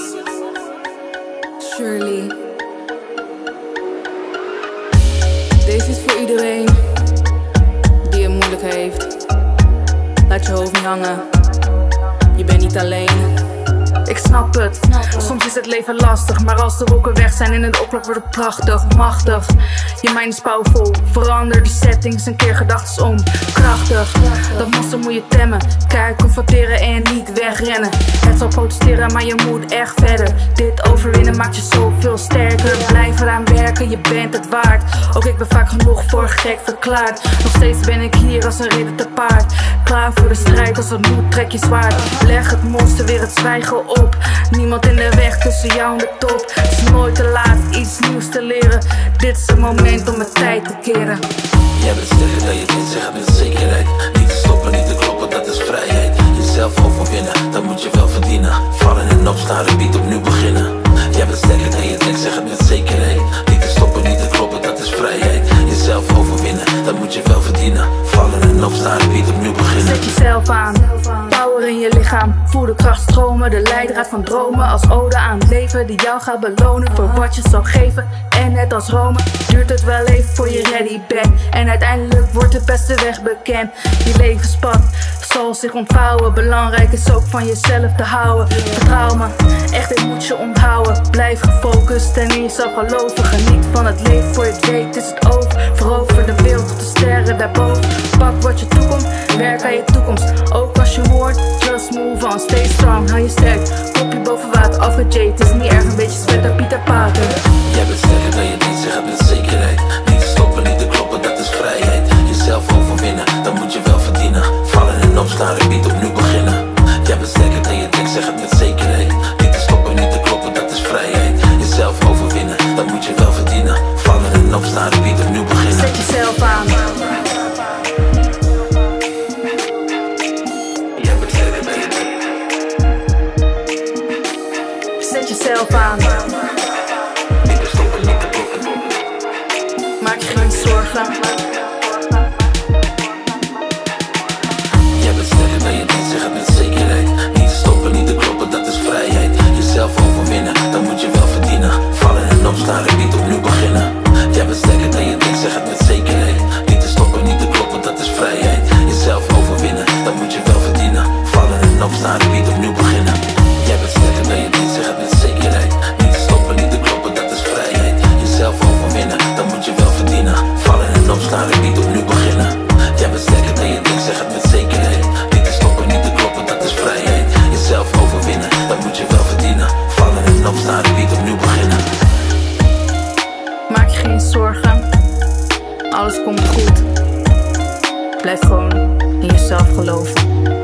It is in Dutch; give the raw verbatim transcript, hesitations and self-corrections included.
Shirley. Deze is voor iedereen die het moeilijk heeft. Laat je hoofd niet hangen, je bent niet alleen. Ik snap het, soms is het leven lastig, maar als de wolken weg zijn en het oppervlak wordt het prachtig, machtig. Je mind is powerful, verander de settings, een keer gedachtes om. Krachtig, dat monster moet je temmen. Kijk, confronteren en niet wegrennen. Het zal protesteren, maar je moet echt verder. Dit overwinnen maakt je zoveel sterker. Blijf eraan werken, je bent het waard. Ook ik ben vaak genoeg voor gek verklaard. Nog steeds ben ik hier als een ridder te paard. Klaar voor de strijd, als het moet trek je zwaard. Leg het monster weer het zwijgen op. Niemand in de weg tussen jou en de top. Het is nooit te laat iets nieuws te leren. Dit is het moment om het tijd te keren. Jij bent sterker dan je denkt, zeg het met zekerheid. Niet te stoppen, niet te kloppen, dat is vrijheid. Jezelf overwinnen, dat moet je wel verdienen. Vallen en opstaan, repeat, opnieuw beginnen. Jij bent sterker dan je denkt, zeg het met zekerheid. Niet te stoppen, niet te kloppen, dat is vrijheid. Jezelf overwinnen, dat moet je wel verdienen. Vallen en opstaan, repeat, opnieuw beginnen. Zet jezelf aan, power in je lichaam. Voel de kracht stromen, de leidraad van dromen. Als ode aan het leven die jou gaat belonen voor wat je zal geven. En net als Rome duurt het wel even voor je ready bent. En uiteindelijk wordt de beste weg bekend. Je levenspad zal zich ontvouwen. Belangrijk is ook van jezelf te houden. Vertrouw me, echt dit moet je onthouden. Blijf gefocust en in jezelf geloven. Geniet van het leven, voor je het weet is het over. Verover de wereld tot de sterren daarboven. Pak wat je toekomt, werk aan je toekomst. Ook als je hoort, just move on. Stay strong, hou je sterk. Kopje boven water, afgejade. Het is niet erg, een beetje sweat op Pieter Pater. Jij bent sterker dan je denkt, zeg het met zekerheid. Niet te stoppen, niet te kloppen, dat is vrijheid. Jezelf overwinnen, dat moet je wel verdienen. Vallen en opstaan, repeat, opnieuw beginnen. Jij bent sterker dan je denkt, zeg het met zekerheid. Niet te stoppen, niet te kloppen, dat is vrijheid. Jezelf overwinnen, dat moet je wel verdienen. Vallen en opstaan, repeat, opnieuw beginnen. Zet jezelf aan. Jij bent sterker dan je denkt. Zet jezelf aan. Niet te stoppen, niet te kloppen. Maak je geen zorgen. Jij bent sterker dan je denkt, zeg het met zekerheid. Niet te stoppen, niet te kloppen, dat is vrijheid. Jezelf overwinnen, dat moet je wel verdienen. Vallen en opstaan, repeat, opnieuw beginnen. Jij bent sterker dan je denkt, zeg het met zekerheid. Niet te stoppen, niet te kloppen, dat is vrijheid. Jezelf overwinnen, dat moet je wel verdienen. Vallen en opstaan, repeat, opnieuw beginnen. Jij bent sterker dan je denkt, zeg het met zekerheid. Niet te stoppen, niet te kloppen, dat is vrijheid. Jezelf overwinnen, dat moet je wel verdienen. Vallen en opstaan, repeat, opnieuw beginnen. Jij bent sterker dan je denkt, zeg het met zekerheid. Niet te stoppen, niet te kloppen, dat is vrijheid. Jezelf overwinnen, dat moet je wel verdienen. Vallen en opstaan, repeat, opnieuw beginnen. Maak je geen zorgen. Alles komt goed. Blijf gewoon in jezelf geloven.